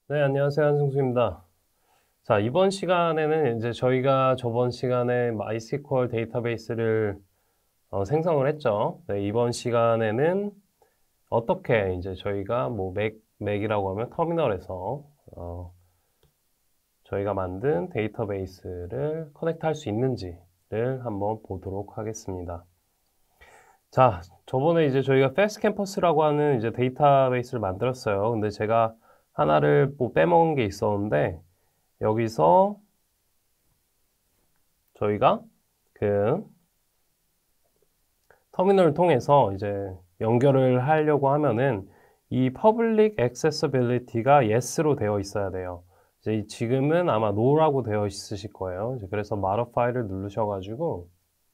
네, 안녕하세요. 한승수입니다. 자, 이번 시간에는 이제 저희가 저번 시간에 MySQL 데이터베이스를 생성을 했죠. 네, 이번 시간에는 어떻게 이제 저희가 뭐 맥이라고 하면 터미널에서 저희가 만든 데이터베이스를 커넥트 할 수 있는지를 한번 보도록 하겠습니다. 자, 저번에 이제 저희가 패스트 캠퍼스라고 하는 이제 데이터베이스를 만들었어요. 근데 제가 하나를 뭐 빼먹은 게 있었는데 여기서 저희가 그 터미널을 통해서 이제 연결을 하려고 하면은 이 public accessibility가 yes로 되어 있어야 돼요. 이제 지금은 아마 no라고 되어 있으실 거예요. 이제 그래서 modify를 누르셔가지고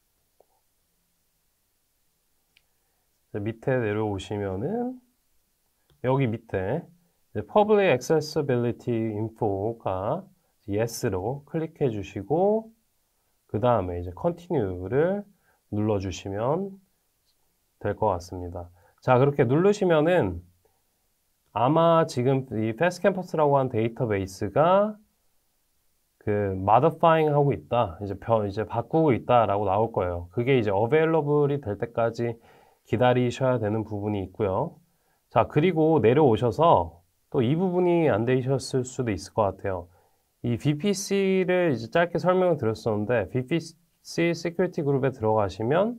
밑에 내려오시면은 여기 밑에 public accessibility info가 yes로 클릭해 주시고 그 다음에 이제 continue를 눌러주시면 될 것 같습니다. 자, 그렇게 누르시면은 아마 지금 이 패스트캠퍼스라고 한 데이터베이스가 그 modifying 하고 있다. 이제 바꾸고 있다라고 나올 거예요. 그게 이제 available이 될 때까지 기다리셔야 되는 부분이 있고요. 자, 그리고 내려오셔서 또 이 부분이 안 되셨을 수도 있을 것 같아요. 이 VPC를 이제 짧게 설명을 드렸었는데 VPC 시큐리티 그룹에 들어가시면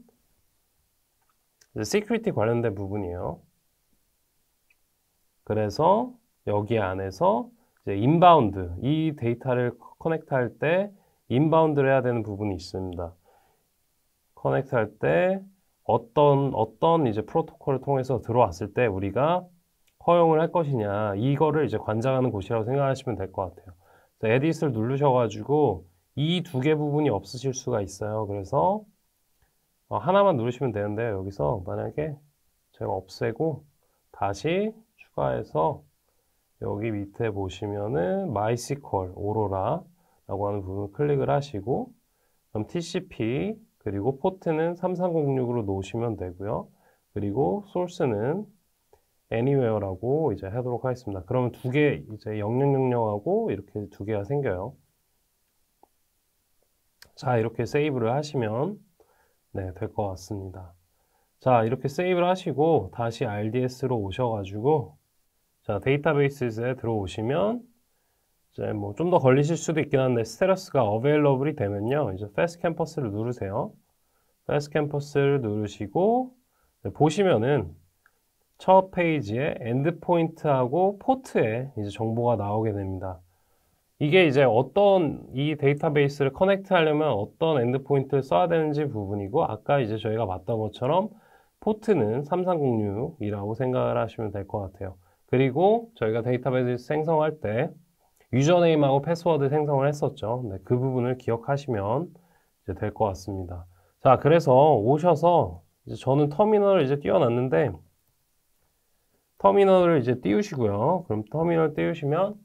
시큐리티 관련된 부분이에요. 그래서 여기 안에서 이제 인바운드, 이 데이터를 커넥트 할 때 인바운드를 해야 되는 부분이 있습니다. 커넥트 할 때 어떤 이제 프로토콜을 통해서 들어왔을 때 우리가 허용을 할 것이냐, 이거를 이제 관장하는 곳이라고 생각하시면 될 것 같아요. 에딧을 누르셔가지고 이 두 개 부분이 없으실 수가 있어요. 그래서 하나만 누르시면 되는데 여기서 만약에 제가 없애고 다시 추가해서 여기 밑에 보시면은 MySQL 오로라라고 하는 부분을 클릭을 하시고 그럼 TCP 그리고 포트는 3306으로 놓으시면 되고요. 그리고 소스는 anywhere라고 이제 하도록 하겠습니다. 그러면 두 개 이제 0000하고 이렇게 두 개가 생겨요. 자, 이렇게 세이브를 하시면 네, 될 것 같습니다. 자, 이렇게 세이브를 하시고 다시 RDS로 오셔가지고 자, 데이터베이스에 들어오시면 이제 뭐 좀 더 걸리실 수도 있긴 한데 스테러스가 available이 되면요. 이제 패스트 캠퍼스를 누르세요. 패스트 캠퍼스를 누르시고 보시면은 첫 페이지에 엔드포인트하고 포트에 이제 정보가 나오게 됩니다. 이게 이제 어떤 이 데이터베이스를 커넥트 하려면 어떤 엔드포인트를 써야 되는지 부분이고 아까 이제 저희가 봤던 것처럼 포트는 3306이라고 생각을 하시면 될 것 같아요. 그리고 저희가 데이터베이스 생성할 때 유저네임하고 패스워드 생성을 했었죠. 네, 그 부분을 기억하시면 이제 될 것 같습니다. 자, 그래서 오셔서 이제 저는 터미널을 이제 띄워놨는데 터미널을 이제 띄우시고요. 그럼 터미널 띄우시면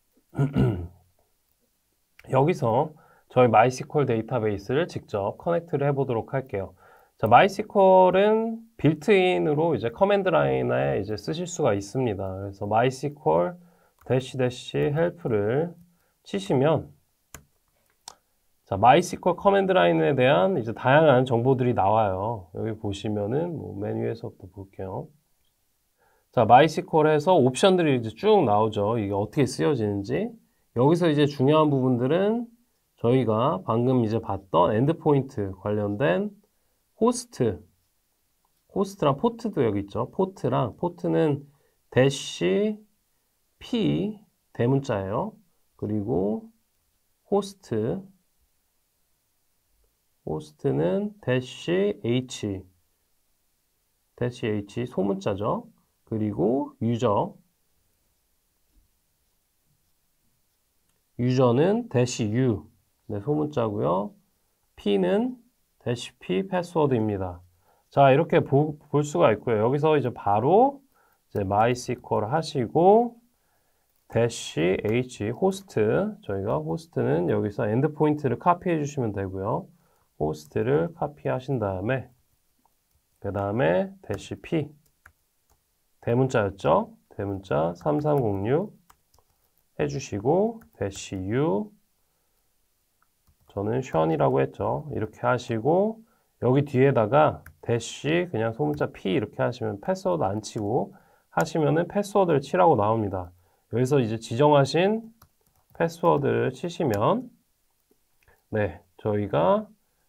여기서 저희 MySQL 데이터베이스를 직접 커넥트를 해보도록 할게요. 자, MySQL은 빌트인으로 이제 커맨드 라인에 이제 쓰실 수가 있습니다. 그래서 MySQL help를 치시면 자, MySQL 커맨드 라인에 대한 이제 다양한 정보들이 나와요. 여기 보시면은 뭐 메뉴에서부터 볼게요. 자, MySQL에서 옵션들이 이제 쭉 나오죠. 이게 어떻게 쓰여지는지. 여기서 이제 중요한 부분들은 저희가 방금 이제 봤던 엔드포인트 관련된 호스트랑 포트도 여기 있죠. 포트는 대시 P 대문자예요. 그리고 호스트는 대시 H 소문자죠. 그리고 유저는 대시 U 네, 소문자고요. P는 대시 P 패스워드입니다. 자, 이렇게 볼 수가 있고요. 여기서 이제 바로 이제 MySQL 하시고 대시 H 저희가 호스트는 여기서 엔드포인트를 카피해 주시면 되고요. 호스트를 카피하신 다음에 그 다음에 대시 P 대문자였죠? 대문자 3306 해주시고 -u 저는 션이라고 했죠. 이렇게 하시고 여기 뒤에다가 대시 그냥 소문자 p 이렇게 하시면 패스워드 안 치고 하시면은 패스워드를 치라고 나옵니다. 여기서 이제 지정하신 패스워드를 치시면 네, 저희가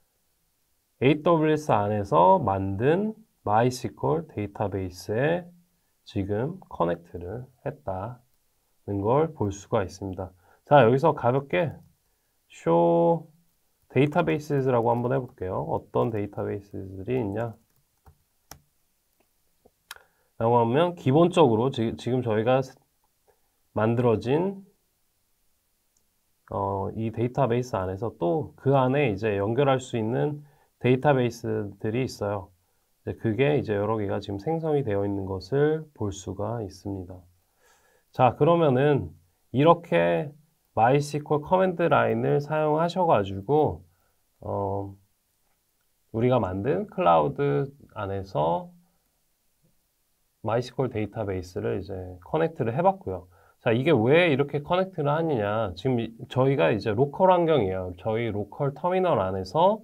AWS 안에서 만든 MySQL 데이터베이스에 지금 커넥트를 했다는 걸 볼 수가 있습니다. 자, 여기서 가볍게 show 데이터베이스라고 한번 해볼게요. 어떤 데이터베이스들이 있냐? 라고 하면 기본적으로 지금 저희가 만들어진 이 데이터베이스 안에서 또 그 안에 이제 연결할 수 있는 데이터베이스들이 있어요. 그게 이제 여러 개가 지금 생성이 되어 있는 것을 볼 수가 있습니다. 자, 그러면은 이렇게 MySQL 커맨드 라인을 사용하셔가지고 우리가 만든 클라우드 안에서 MySQL 데이터베이스를 이제 커넥트를 해봤고요. 자, 이게 왜 이렇게 커넥트를 하느냐? 지금 저희가 이제 로컬 환경이에요. 저희 로컬 터미널 안에서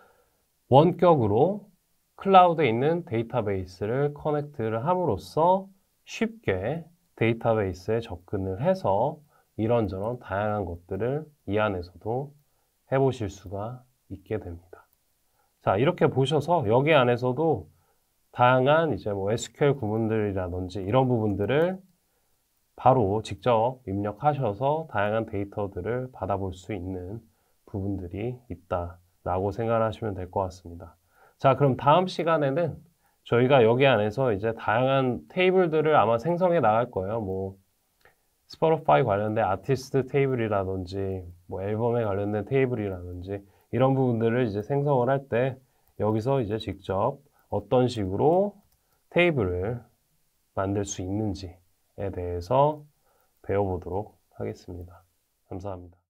원격으로 클라우드에 있는 데이터베이스를 커넥트를 함으로써 쉽게 데이터베이스에 접근을 해서 이런저런 다양한 것들을 이 안에서도 해보실 수가 있게 됩니다. 자, 이렇게 보셔서 여기 안에서도 다양한 이제 뭐 SQL 구문들이라든지 이런 부분들을 바로 직접 입력하셔서 다양한 데이터들을 받아볼 수 있는 부분들이 있다라고 생각하시면 될 것 같습니다. 자, 그럼 다음 시간에는 저희가 여기 안에서 이제 다양한 테이블들을 아마 생성해 나갈 거예요. 뭐 스포티파이 관련된 아티스트 테이블이라든지 뭐 앨범에 관련된 테이블이라든지 이런 부분들을 이제 생성을 할 때 여기서 이제 직접 어떤 식으로 테이블을 만들 수 있는지에 대해서 배워보도록 하겠습니다. 감사합니다.